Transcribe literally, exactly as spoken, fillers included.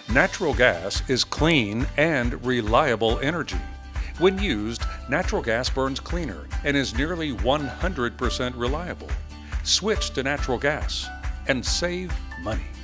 Natural gas is clean and reliable energy. When used, natural gas burns cleaner and is nearly one hundred percent reliable. Switch to natural gas and save money.